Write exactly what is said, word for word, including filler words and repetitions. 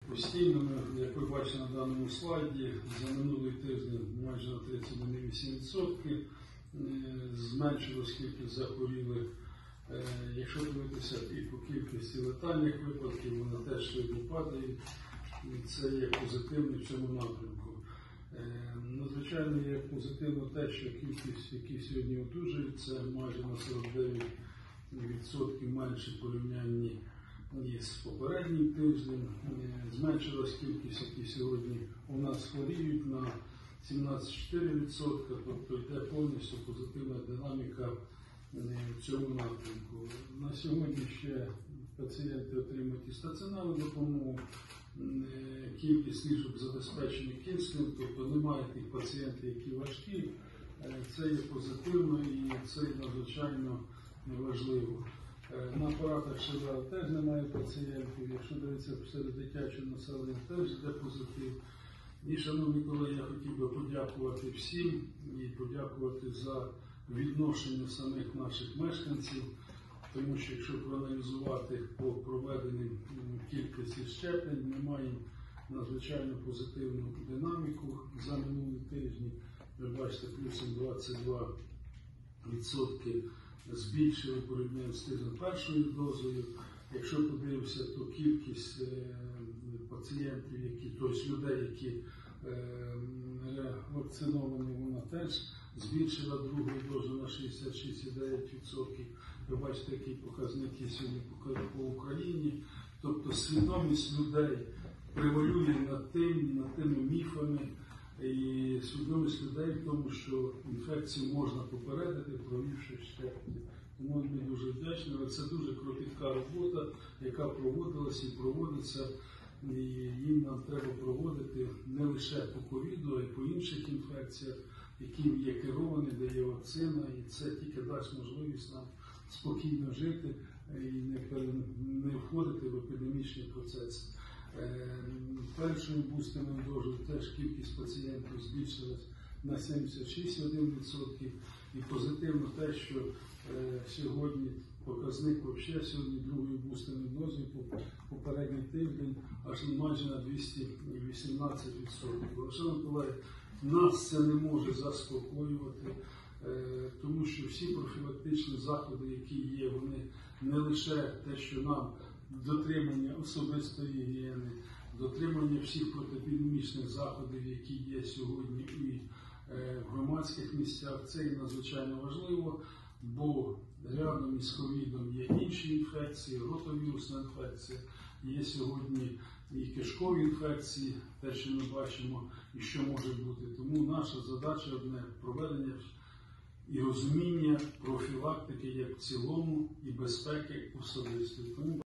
постійними. Як ви бачите на даному слайді, за минулий тиждень майже на тридцять вісім відсотків зменшилась кількість захворілих. Якщо дивитися і по кількості летальних випадків, вона теж швидко падає. Це є позитивно в цьому напрямку. Надзвичайно є позитивно те, що кількість, які сьогодні одужують, це майже на сорок дев'ять відсотків менше в порівнянні з попереднім тижнем. Зменшилась кількість, які сьогодні у нас хворіють, на сімнадцять цілих чотири десятих відсотка, тобто йде повністю позитивна динаміка в цьому напрямку. На сьогодні ще пацієнти отримують і стаціонарну допомогу, кількість ліжок забезпечені киснем, тобто немає тих пацієнтів, які важкі. Це є позитивно і це є надзвичайно важливо. На апаратах ШВЛ теж немає пацієнтів, якщо дивитися серед дитячого населення, теж йде позитив. І, шановні колеги, я хотів би подякувати всім і подякувати за відношення самих наших мешканців, тому що якщо проаналізувати по проведеній кількості щеплень, ми маємо надзвичайно позитивну динаміку за минулі тижні. Ви бачите, плюсом двадцять два відсотки збільшили порівняно з тижнем першою дозою. Якщо подивитися, то кількість пацієнтів, які, тобто людей, які вакциновані, вона теж збільшила другу дозу на шістдесят шість цілих дев'ять відсотків. Ви бачите, який показник є сьогодні по Україні. Тобто свідомість людей превалює над тим, над тими міфами, і свідомість людей в тому, що інфекцію можна попередити, провівши щеплення. Тому ми дуже вдячні, але це дуже кропітка робота, яка проводилася і проводиться. І їм нам треба проводити не лише по ковіду, а й по інших інфекціях, які є керовані, де є вакцина, і це тільки дасть можливість нам спокійно жити і не, не входити в епідемічний процес. Першою бустерною дозою теж кількість пацієнтів збільшилась на сімдесят шість цілих один десятих відсотка. І позитивно те, що е, сьогодні показник взагалі сьогодні другої бустерної дози по попередній тиждень аж майже на двісті вісімнадцять відсотків. Шановні колеги, нас це не може заспокоювати, е, тому що всі профілактичні заходи, які є, вони не лише те, що нам дотримання особистої гігієни, дотримання всіх протиепідемічних заходів, які є сьогодні і в громадських місцях, це і надзвичайно важливо, бо рядом із ковідом є інші інфекції, ротовірусна інфекція, є сьогодні і кишкові інфекції, те, що ми бачимо і що може бути. Тому наша задача одне – проведення і розуміння профілактики як в цілому і безпеки особистої.